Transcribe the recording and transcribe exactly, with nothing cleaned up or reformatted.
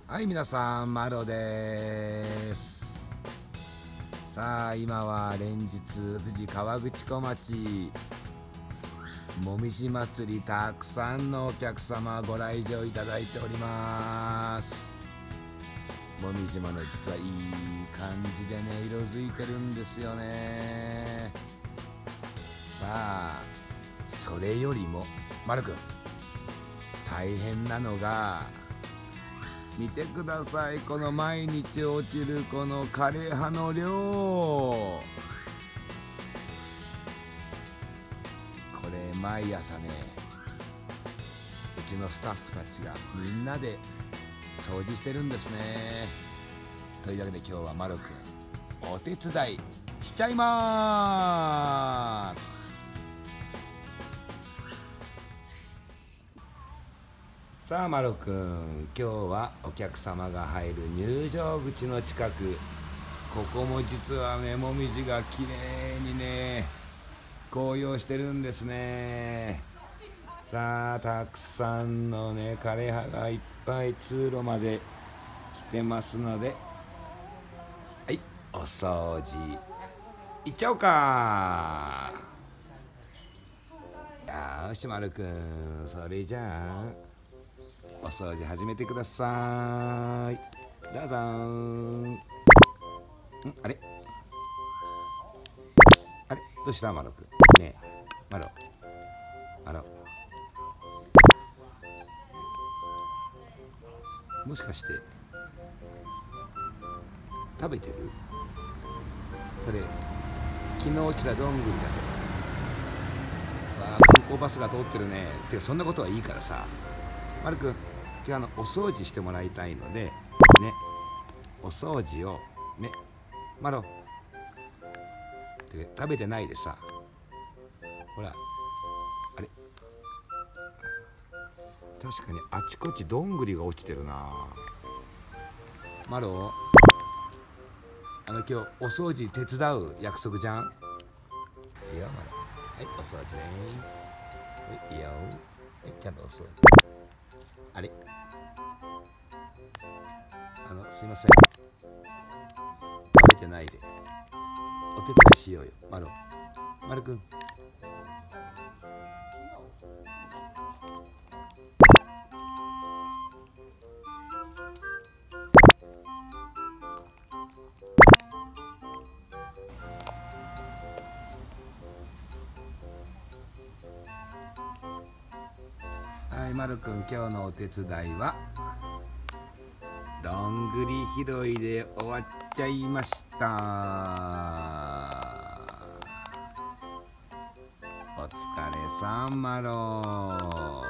はい、皆さん、マロです。さあ、今は連日富士河口湖町もみじ祭り、たくさんのお客様ご来場いただいております。もみじもの実はいい感じでね、色づいてるんですよね。さあ、それよりもマロくん、大変なのが、見てください、この毎日落ちるこの枯葉の量。これ毎朝ね、うちのスタッフたちがみんなで掃除してるんですね。というわけで今日はマロくんお手伝いしちゃいまーす。さあマロくん、今日はお客様が入る入場口の近く、ここも実はね、もみじがきれいにね紅葉してるんですね。さあ、たくさんのね枯葉がいっぱい通路まで来てますので、はい、お掃除いっちゃおうか。よしマロくん、それじゃあお掃除始めてください。どうぞー。んあれあれどうしたマロくん。ねえマロマロ、もしかして食べてる？それ昨日落ちたどんぐりだけど。わあ、観光バスが通ってるね。てかそんなことはいいからさ、マロくん、今日あのお掃除してもらいたいのでね、お掃除をね、マロてか食べてないでさ、ほら、あれ確かにあちこちどんぐりが落ちてるな。マロ、あの今日お掃除手伝う約束じゃん。いいよマロ、はい、お掃除ね。はい、いいよ、はい、ちゃんとお掃除。あれあのすいません、食べてないでお手伝いしようよマロ。マロくん、はい、マロくん、今日のお手伝いはどんぐり拾いで終わっちゃいました。お疲れさんマロ。